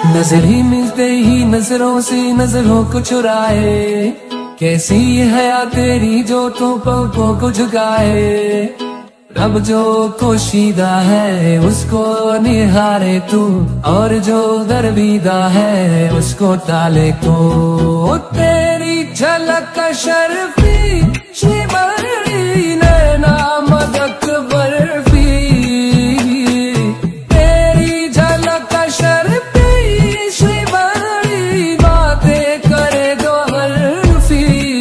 नजर ही मिलते ही नजरों से नजरों को चुराए, कैसी ये हया तेरी जो तो पलकों को झुकाए। रब जो पोशीदा है उसको निहारे तू, और जो दरबीदा है उसको टाले को। तेरी झलक शर्फी शिमरी नैना मदक बर्फी, तेरी झलक शर्फी शिमरी बातें करे दो हरफी।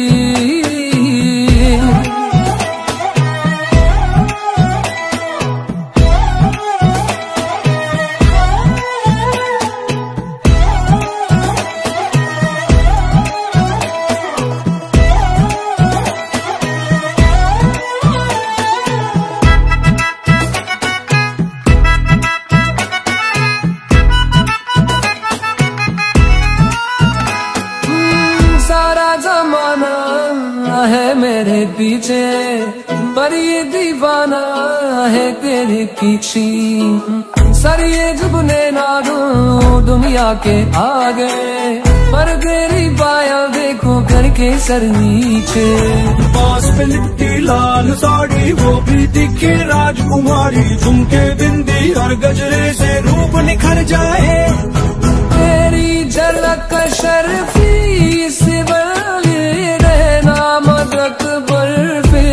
है मेरे पीछे पर ये दीवाना है तेरे पीछे। सर ये झुकने ना दूं दुनिया के आगे, पर तेरी बाया देखो करके सर नीचे। पास पे लिपटी लाल साड़ी वो भी दिखे राजकुमारी, झुमके बिंदी और गजरे से रूप निखर जाए। तेरी झलक शर्फी सिवली रहना मदक बर्फी,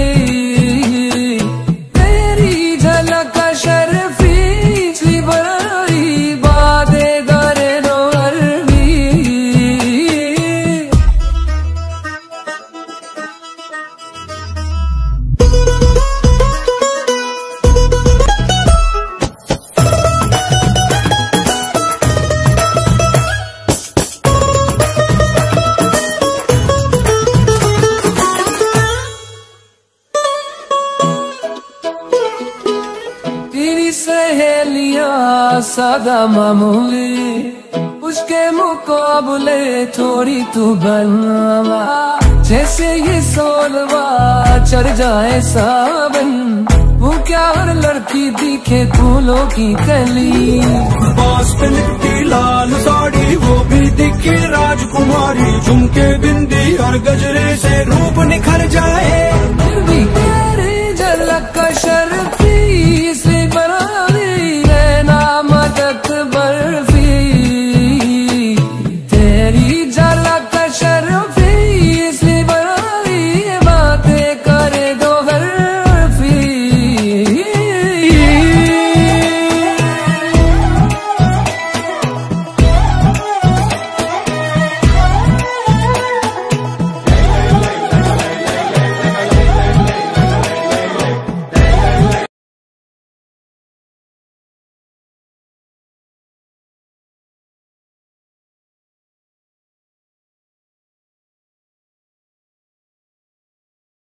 तेरी झलक शर्फी सिवली बादे दरे दो अरबी। सहेलियां सादा मामूली, उसके मुकाबले थोड़ी तू बनवा। जैसे ये सोलवा चढ़ जाए सावन, वो क्या हर लड़की दिखे फूलों की कली। पास पे लिपटी लाल साड़ी वो भी दिखे राजकुमारी, झुमके बिंदी और गजरे से रूप निखर जाए। फिर भी